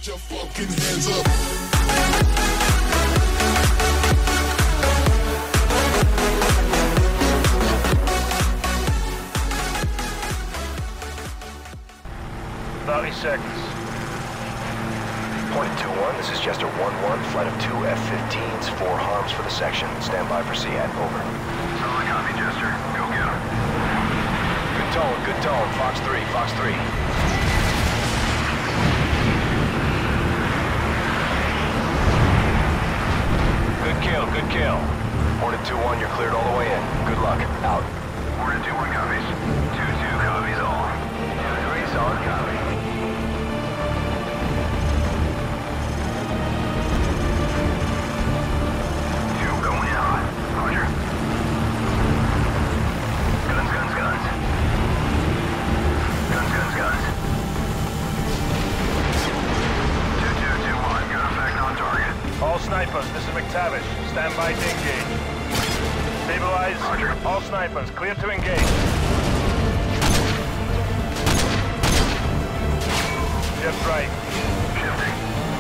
Put your fucking hands up. Seconds. Point 2-1, this is Jester 1-1, flight of 2 F-15s, 4 harms for the section. Stand by for SEAD, over. Solid copy, Jester. Go get him. Good tone, Fox 3, Fox 3. Good kill. Hornet 2-1, you're cleared all the way in. Good luck, out. Hornet 2-1 copies. 2-2 copies all. 2-3 solid copy. Snipers, this is McTavish. Stand by to engage. Stabilize. Roger. All snipers, clear to engage. Shift right. Shifting.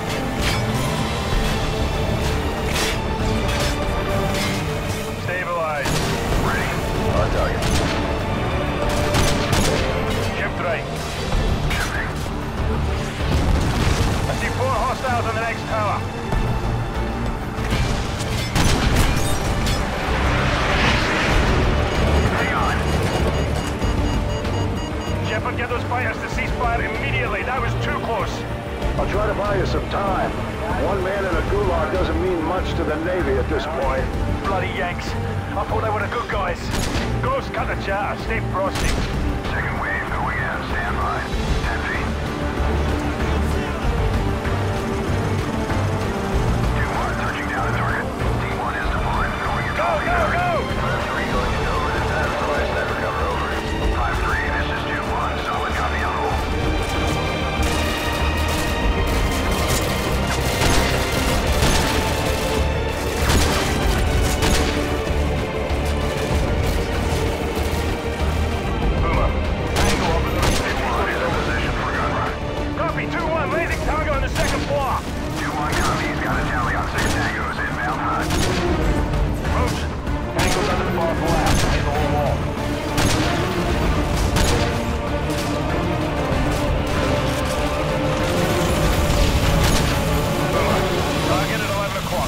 Stabilize. Ready. On target. Shift right. Shifting. I see 4 hostiles on the next tower. Shepard, get those fighters to cease fire immediately. That was too close. I'll try to buy you some time. One man in a gulag doesn't mean much to the Navy at this point. Bloody Yanks. I thought they were the good guys. Ghost, cut the chatter. Stay frosty. Second wave going in. Stand by. 10 feet. 2-1 touching down at target. T1 is deployed. Going into Go! 3 going into over the test. Flash never cover over. 5-3, this is 2-1. Solid copy on hold. Boomer. Tango over the roof. 2-1 is in position for gun run. Copy, 2-1. Raising target on the second floor. 2-1 copy. He's got a tally on 6 tangos. Inbound hunt. Roach. Tango's under the bar for last. Hit the whole wall. Boomer. Target at 11 o'clock.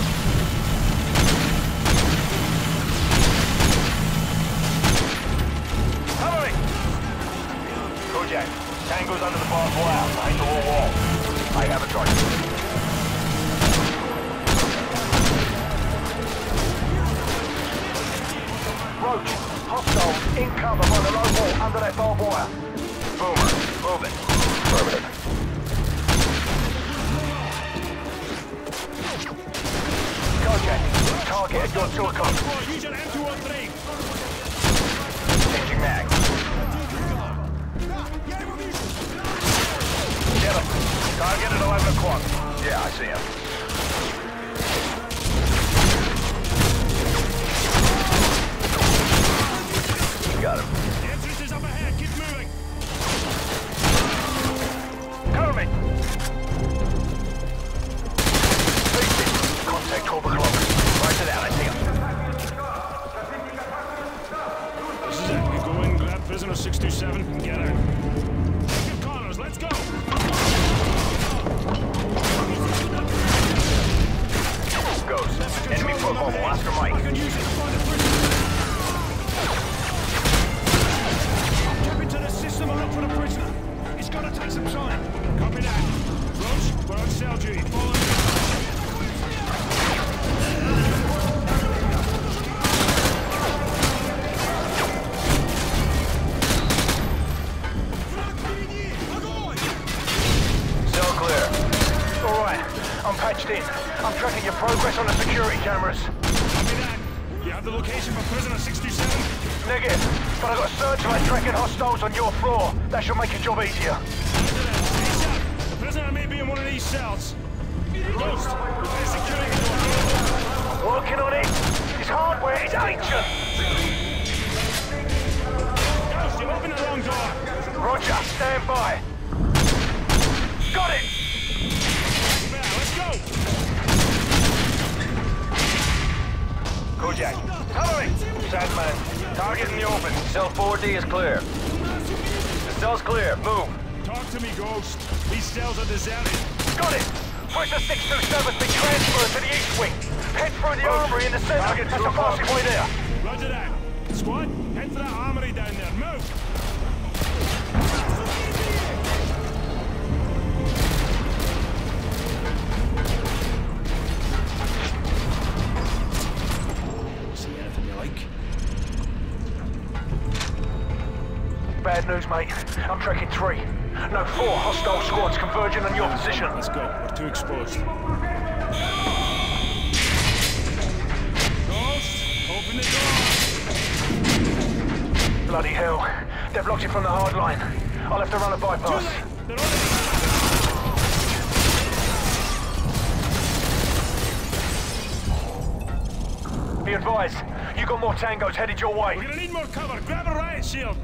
Covering! Kojak. Tango's under the bar for last. Behind the wall. I have a target. Roach, hostiles in cover by the low wall under that barbed wire. Boomer, moving. Affirmative. Kojak, target at your 2 o'clock. Changing mag. Get him. Target at 11 o'clock. Yeah, I see him. Got him. Entrance is up ahead. Keep moving. Cover me. Contact 12 o'clock. Right it out, I see him. This is it. We go in, grab prisoner 627, and get her. Take your corners, let's go! Ghost. Enemy foot mobile, Oscar Mike. I can use it to find a prisoner. Tap into the system and look for the prisoner. It's gonna take some time. Copy that. Roach, we're on cell duty. Follow me. Cell clear. All right. I'm patched in. I'm tracking your progress on the security cameras. Copy that. You have the location for prisoner 627? Negative. But I've got a searchlight tracking hostiles on your floor. That should make your job easier. ASAP. The prisoner may be in one of these cells. Ghost, repair security door. Working on it. His hardware is ancient. Ghost, you opened the wrong door. Roger. Stand by. Got it. get in the open. Cell 4D is clear. The cell's clear. Move. Talk to me, Ghost. These cells are deserted. Got it! Push the 627's been transferred to the east wing. Head through the armory in the center. That's the fastest way there. Roger that. Squad, head for that armory down there. Move! See anything you like? Bad news, mate. I'm tracking 3. No, 4 hostile squads converging on your position. Let's go. We're too exposed. Ghost, open the door! Bloody hell. They've blocked it from the hard line. I'll have to run a Too bypass. late! They're on it! Be advised, you got more tangos headed your way. We're gonna need more cover. Grab a riot shield.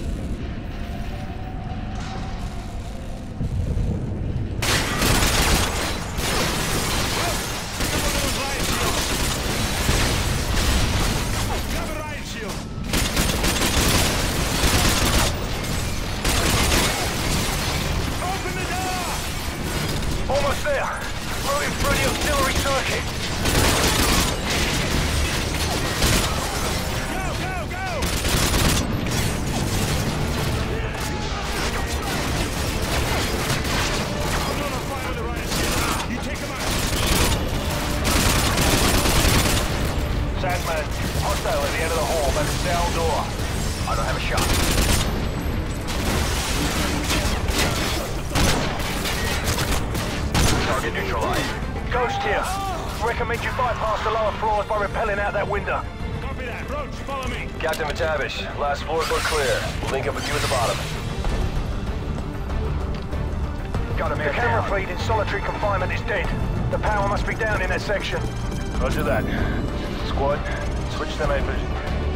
Almost there. Moving through the auxiliary circuit. Go, go, go! I'm on fire with the riot shield. You take him out. Sandman, hostile at the end of the hall by the cell door. I don't have a shot. Target neutralized. Ghost here. Recommend you bypass the lower floors by rappelling out that window. Copy that. Roach, follow me. Captain McTavish, last floors look clear. We'll link up with you at the bottom. Got him. The camera feed in solitary confinement is dead. The power must be down in that section. Roger that. Squad, switch to night vision.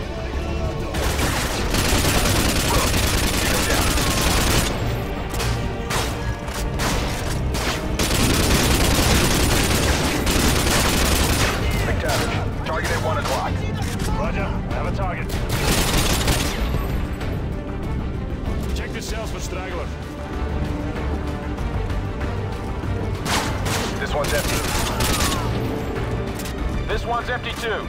McTavish, target at 1 o'clock. Roger. Have a target. Check the cells for stragglers. This one's empty. This one's empty too.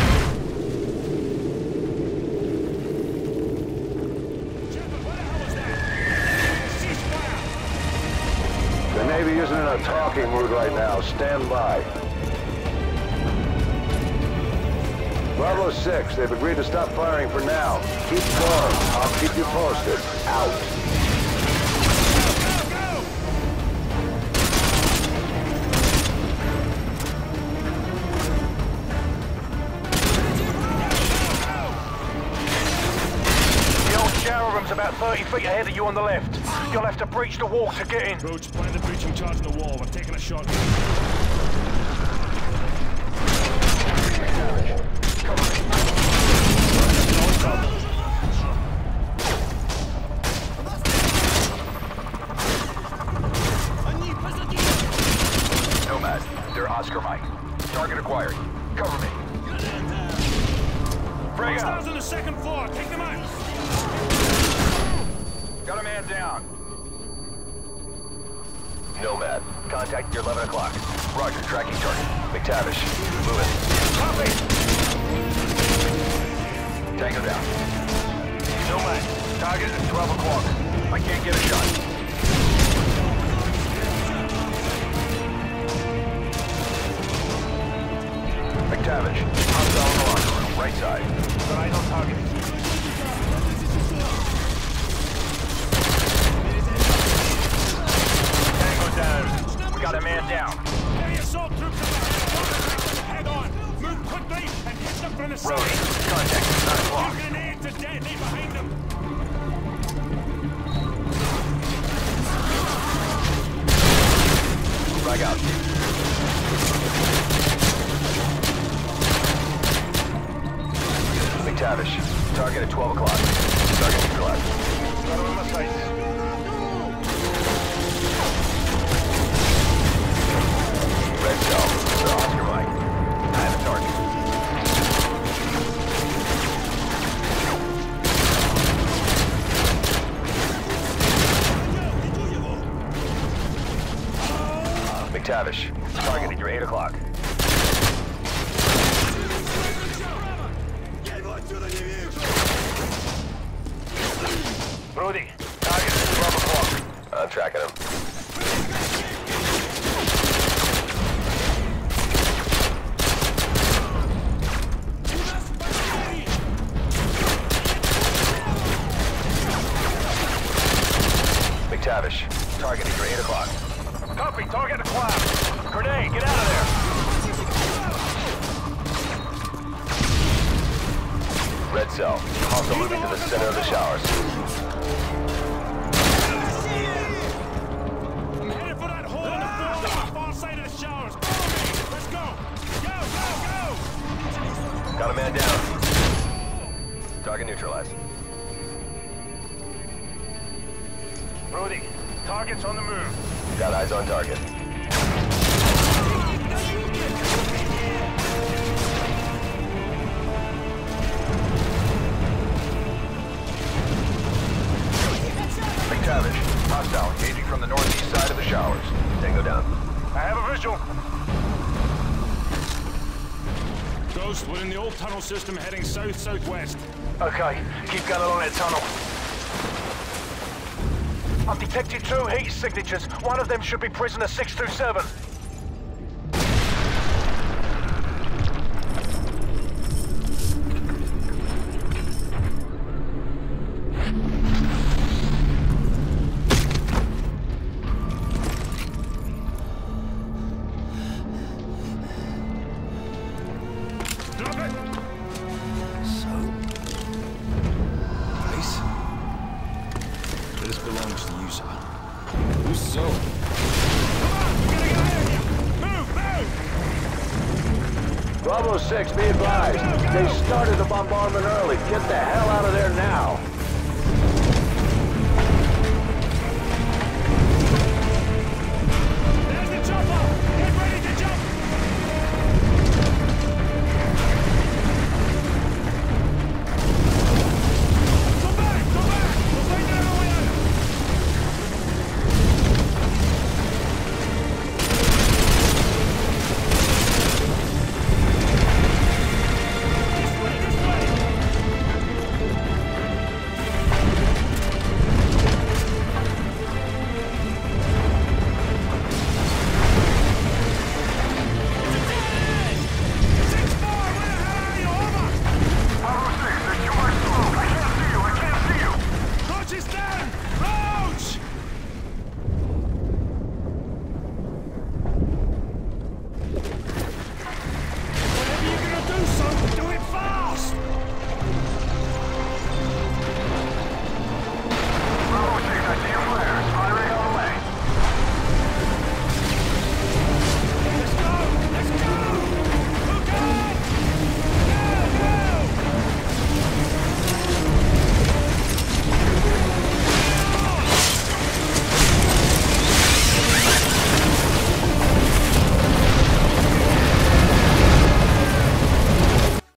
Shepard, what the hell was that? Cease fire! The Navy isn't in a talking mood right now. Stand by. Bravo 6, they've agreed to stop firing for now. Keep going. I'll keep you posted. Out. Go, go! The old shower room's about 30 feet ahead of you on the left. You'll have to breach the wall to get in. Roach, plant the breaching charge in the wall. We're taking a shot. Nomad, they're Oscar Mike. Target acquired. Cover me. Bring up. Hostiles on the second floor. Take them out. Got a man down. Nomad, contact your 11 o'clock. Roger, tracking target. McTavish, moving. Copy. Tango down. Nomad, target at 12 o'clock. I can't get a shot. McTavish, hostile in the locker room, right side. Got eyes on target. Tango down. We got a man down. Any assault troops are back. Head on. Move quickly and hit them from the side. Road, contact, 9 o'clock. Two grenades to detonate behind them. Frag out. McTavish, target at 12 o'clock. Target neutralized. Got him on my sights. Red cell, Sir Oscar Mike. I have a target. McTavish, targeted your 8 o'clock. Brody, target is 12 o'clock. I'm tracking him. McTavish, targeted your 8 o'clock. Copy, target the cloud. Grenade, get out of there. Red cell, hostile moving to the center of the showers. I'm headed for that hole on the floor on the far side of the showers. Follow me. Let's go. Go, go, go. Got a man down. Target neutralized. Brody, target's on the move. Got eyes on target. McTavish, hostile, engaging from the northeast side of the showers. Tango down. I have a visual. Ghost, we're in the old tunnel system heading south-southwest. Okay, keep going along that tunnel. I've detected 2 heat signatures. One of them should be prisoner 627. Drop it. This belongs to you, sir. Who's so? Come on, we gotta get out of here. Move, move. Bravo 6, be advised. They started the bombardment early. Get the hell out of there now.